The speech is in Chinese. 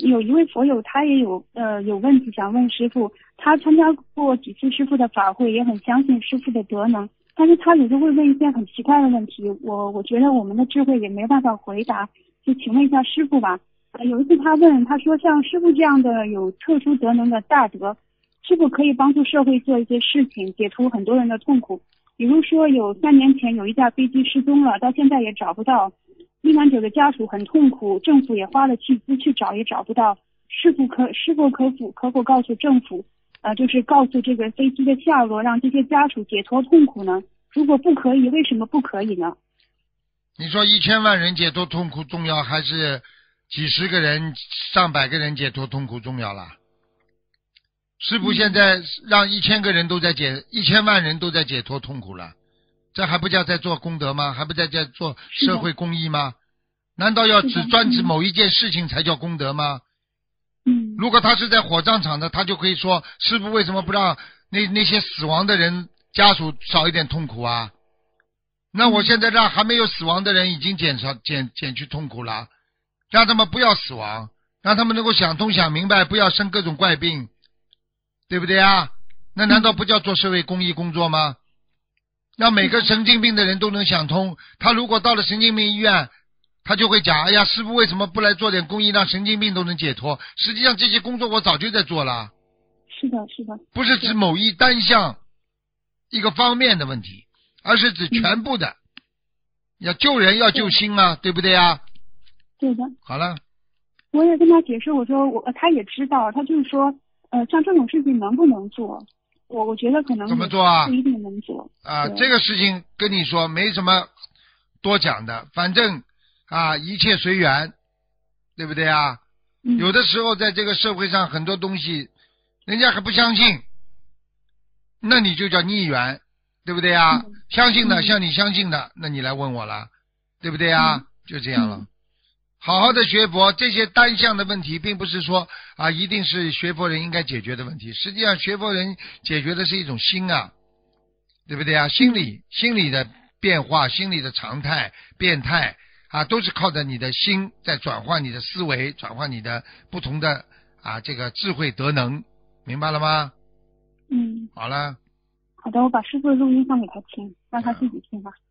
有一位佛友，他也有问题想问师傅。他参加过几次师傅的法会，也很相信师傅的德能，但是他有时候会问一些很奇怪的问题，我觉得我们的智慧也没办法回答，就请问一下师傅吧。有一次他说像师傅这样的有特殊德能的大德，是否可以帮助社会做一些事情，解除很多人的痛苦？比如说有3年前有一架飞机失踪了，到现在也找不到，遇难者的家属很痛苦，政府也花了巨资去找也找不到，是否可否告诉政府，就是告诉这个飞机的下落，让这些家属解脱痛苦呢？如果不可以，为什么不可以呢？ 你说1000万人解脱痛苦重要，还是几十个人、上百个人解脱痛苦重要了？师父现在让1000万人都在解脱痛苦了，这还不叫在做功德吗？还不在做社会公益吗？难道要专指某一件事情才叫功德吗？如果他是在火葬场的，他就可以说师父为什么不让那些死亡的人家属少一点痛苦啊？那我现在让还没有死亡的人已经减去痛苦了，让他们不要死亡，让他们能够想通想明白，不要生各种怪病，对不对啊？那难道不叫做社会公益工作吗？让每个神经病的人都能想通，他如果到了神经病医院，他就会讲，哎呀，师父为什么不来做点公益，让神经病都能解脱？实际上这些工作我早就在做了。 是的， 不是指某一单项一个方面的问题，而是指全部的。要救人要救心啊，对不对啊？ 对的。 好了。 我也跟他解释，我说他也知道，他就是说，像这种事情能不能做？我觉得可能怎么做啊？ 不一定能做啊。这个事情跟你说没什么多讲的，反正一切随缘，对不对啊？有的时候在这个社会上很多东西，人家还不相信，那你就叫逆缘，对不对啊？相信的像你相信的，那你来问我了，对不对啊？就这样了。好好的学佛，这些单项的问题并不是说一定是学佛人应该解决的问题，实际上学佛人解决的是一种心啊，对不对啊？心理的变化，心理的常态变态都是靠着你的心在转换你的思维，转换你的不同的这个智慧德能，明白了吗？好了。 好的，我把师父的录音放给他听，让他自己听吧。